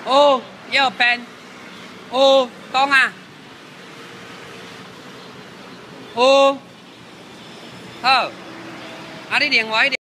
有右边，有讲啊，有好，啊你另外一条。